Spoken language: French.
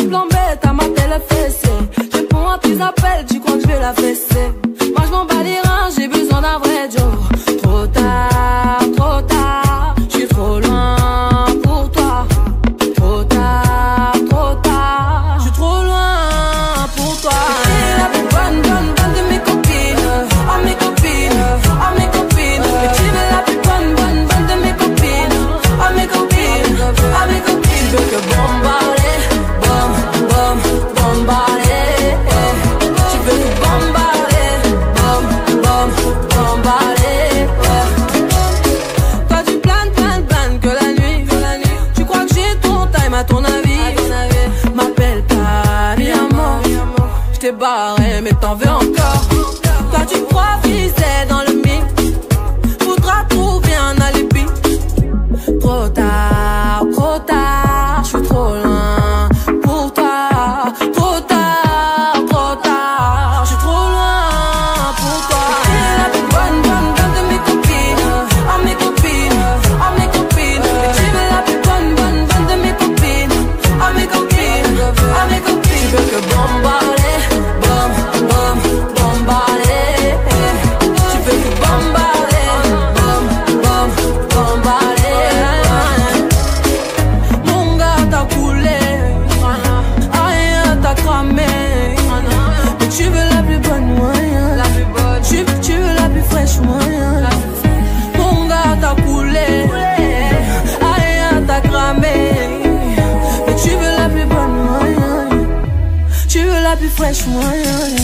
plan bête à mater le fessé. Je réponds à tes appels, tu crois que je vais la fesser. Moi je m'en bats les reins, j'ai besoin d'un vrai Joe. Trop tard, je suis trop loin pour toi. Trop tard, je suis trop loin pour toi. T'es la plus bonne de mes copines. Oh mes copines, oh mes copines. Et tu es la plus bonne de mes copines. Oh mes copines, oh mes copines. Tu veux que bombarder, bombarder. Tu veux que bombarder, bombarder. Toi tu planes que la nuit. Tu crois que j'ai ton time à ton avis. M'appelle pas mi amor. Je t'ai barré mais t'en veux encore. Toi tu crois viser dans le mix. Faudra trouver un alibi. Trop tard, je suis trop loin pour toi. Trop tard, je suis trop loin pour toi. T'es la plus bonne de mes copines. Oh mes copines, oh mes copines. Et tu es la plus bonne de mes copines. Oh mes copines, oh mes copines. Tu veux que bombarder, bombarder. Tu veux que bombarder, bombarder. Mon gars t'as coulé, rien t'as cramé. Mais tu veux la plus bonne moyen. Tu veux la plus fraîche moyen. Mon gars t'as coulé, rien t'as cramé. Mais tu veux la plus bonne moyen. Tu veux la plus fraîche moyen.